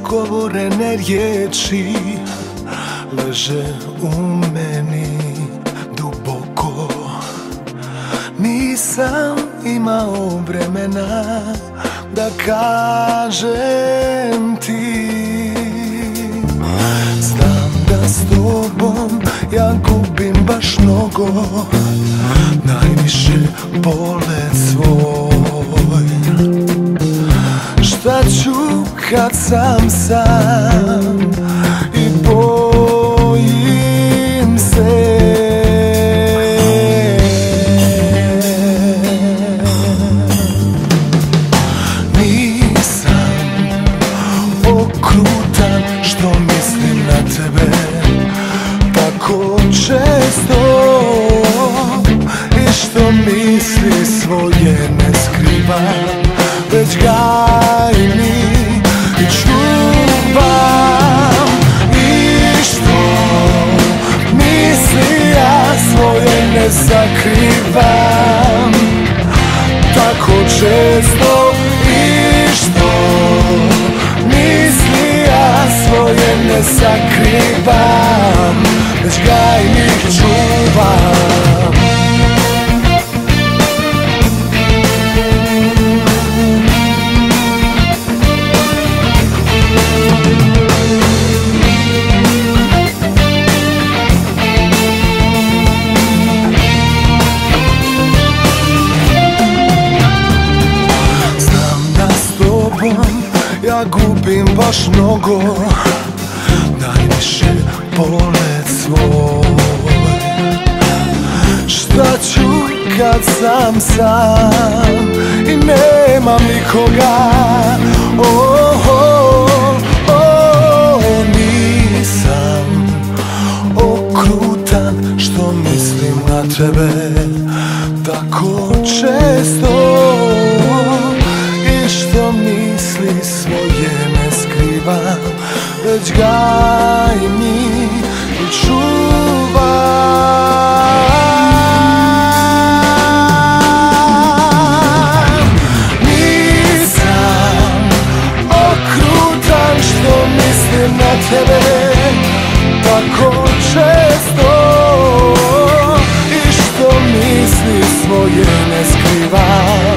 izgovorene riječi leže u meni duboko. Nisam imao vremena da kažem ti. Znam da s tobom ja gubim baš mnogo, najviše polet svoj. Šta ću kad sam sam i bojim se. Nisam okrutan što mislim na tebe tako često, i što misli svoje ne skrivam, već gajim i čuvam. I što misli ja svoje ne zakrivam tako često. I što misli ja svoje ne zakrivam, već gajim i čuvam. Ja gubim baš mnogo, najviše polet svoj. Šta ću kad sam sam i nemam nikoga? Nisam okrutan što mislim na tebe tako često, i što misli svoje ne skrivam, već gajim i čuvam. Nisam okrutan što mislim na tebe tako često, i što misli svoje ne skrivam,